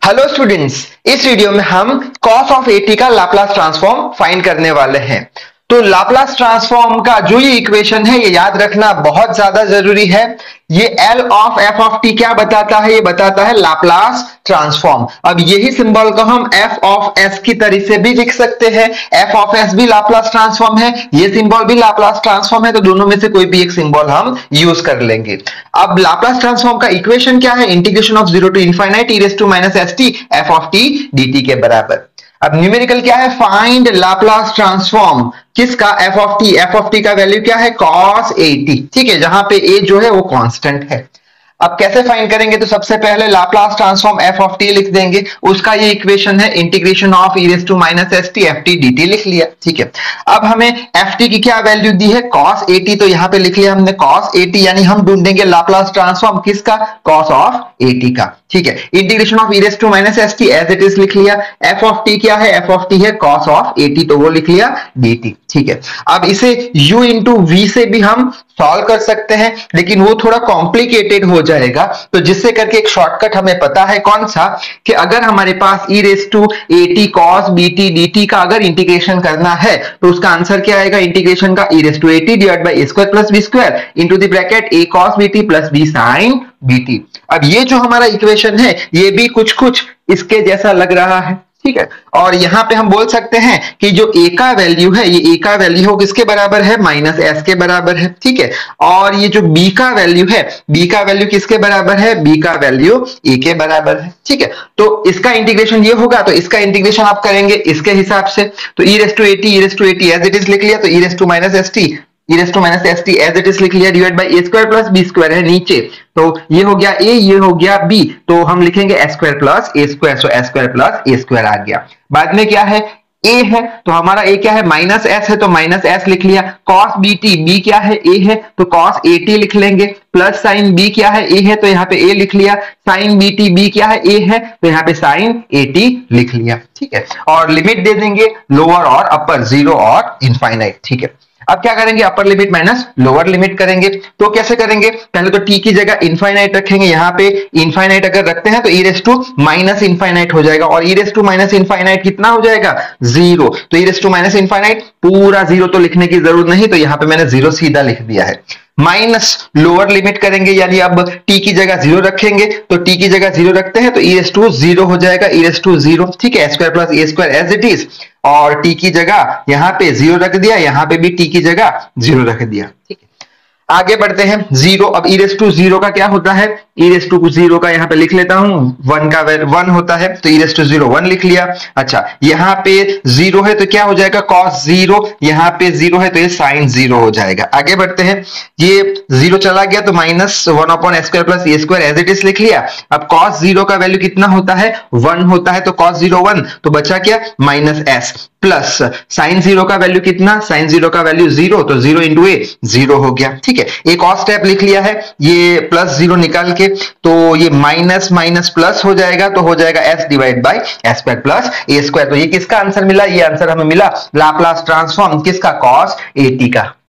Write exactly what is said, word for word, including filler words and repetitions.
Hello students, इस video में हम cos ऑफ एटी का लाप्लास ट्रांसफॉर्म फाइंड करने वाले हैं। तो लाप्लास ट्रांसफॉर्म का जो ये इक्वेशन है ये याद रखना बहुत ज्यादा जरूरी है। ये L of f of t क्या बताता है? ये बताता है लाप्लास ट्रांसफॉर्म। अब यही सिंबल को हम f ऑफ s की तरह से भी लिख सकते हैं। f ऑफ s भी लाप्लास ट्रांसफॉर्म है, ये सिंबल भी लाप्लास ट्रांसफॉर्म है, तो दोनों में से कोई भी एक सिंबल हम यूज कर लेंगे। अब लाप्लास ट्रांसफॉर्म का इक्वेशन क्या है? Integration of zero to infinite e raise to minus s t f of t dt के बराबर। अब न्यूमेरिकल क्या है? फाइंड लाप्लास ट्रांसफॉर्म किसका? f of t। f of t का वैल्यू क्या है? cos at. ठीक है, जहां पे a जो है वो कांस्टेंट है। अब कैसे फाइंड करेंगे? तो सबसे पहले Laplace transform f of t लिख देंगे, उसका ये इक्वेशन है integration of e raise to minus s t ft dt लिख लिया। ठीक है, अब हमें ft की क्या वैल्यू दी है? cos at. तो यहां पे लिख लिया हमने cos एटी, यानी हम ढूंढेंगे लाप्लास ट्रांसफॉर्म किसका? cos ऑफ एटी का। ठीक है, integration of e raise to minus s t as it is लिख लिया। f ऑफ t क्या है? f ऑफ t है cos ऑफ एटी, तो वो लिख लिया dt। ठीक है, अब इसे u इंटू v से भी हम सॉल्व कर सकते हैं, लेकिन वो थोड़ा कॉम्प्लिकेटेड हो जाएगा। तो जिससे करके एक शॉर्टकट हमें पता है, कौन सा? कि अगर हमारे पास e raise to at cos bt dt का अगर इंटीग्रेशन करना है तो उसका आंसर क्या आएगा? इंटीग्रेशन का e raise to at divide by a square plus b square into the bracket a cos bt plus b sin bt। अब ये जो हमारा इक्वेशन है ये भी कुछ कुछ इसके जैसा लग रहा है। ठीक है, और यहां पे हम बोल सकते हैं कि जो a का वैल्यू है, ये a का वैल्यू हो किसके बराबर है? माइनस s के बराबर है। ठीक है, और ये जो b का वैल्यू है, b का वैल्यू किसके बराबर है? b का वैल्यू a के बराबर है। ठीक है, तो इसका इंटीग्रेशन ये होगा, तो इसका इंटीग्रेशन आप करेंगे इसके हिसाब से। तो e raise to at, e raise to at as it is लिख लिया, तो e raise to minus s t e raise to minus s t as it is लिख लिया, divide by a square plus b square है नीचे। तो ये हो गया a, ये हो गया b, तो हम लिखेंगे s square plus a square, so s square plus a square आ गया। बाद में क्या है? a है, तो हमारा a क्या है? माइनस s है, तो माइनस s लिख लिया। cos bt, b क्या है? a है, तो cos एटी लिख लेंगे। प्लस साइन b क्या है? a है, तो यहाँ पे a लिख लिया। साइन bt, b क्या है? a है, तो यहाँ पे साइन एटी लिख लिया। ठीक है, और लिमिट दे देंगे लोअर और अपर, जीरो और इनफाइनाइट। ठीक है, अब क्या करेंगे? Upper limit minus lower limit करेंगे। तो कैसे करेंगे? पहले तो t की जगह इनफाइनाइट रखेंगे, यहाँ पे इनफाइनाइट अगर रखते हैं तो e raise to minus infinite हो जाएगा, और e raise to minus infinite कितना हो जाएगा? जीरो। तो e raise to minus infinite पूरा जीरो तो लिखने की जरूरत नहीं, तो यहाँ पे मैंने जीरो सीधा लिख दिया है। माइनस लोअर लिमिट करेंगे, यानी अब t की जगह जीरो रखेंगे, तो t की जगह जीरो रखते हैं तो e रेज़ टू जीरो हो जाएगा, e रेज़ टू जीरो। ठीक है, square plus a square as it is, और t की जगह यहाँ पे जीरो रख दिया, यहाँ पे भी t की जगह जीरो रख दिया। ठीक है, आगे बढ़ते हैं। जीरो, अब e रेज़ टू जीरो का क्या होता है? e रेज़ टू जीरो का यहाँ पे लिख लेता हूं, वन का वन होता है, तो e raise to zero one लिख लिया। अच्छा, यहाँ पे जीरो है तो क्या हो जाएगा? cos जीरो, यहाँ पे जीरो है तो ये sin जीरो हो जाएगा। आगे बढ़ते हैं, ये जीरो चला गया तो minus one upon s square plus a square as it is लिख लिया। अब cos जीरो का वैल्यू कितना होता है? वन होता है, तो cos जीरो वन, तो बचा क्या? Minus s, plus sine zero का वैल्यू कितना? साइन जीरो का वैल्यू जीरो, तो जीरो इंटू ए जीरो हो गया। ठीक है, एक और स्टेप लिख लिया है, ये प्लस जीरो निकाल के, तो ये माइनस माइनस प्लस हो जाएगा, तो हो जाएगा s divide by s square plus a square. तो ये किसका आंसर मिला? ये आंसर हमें मिला लाप्लास ट्रांसफॉर्म किसका? cos एटी का।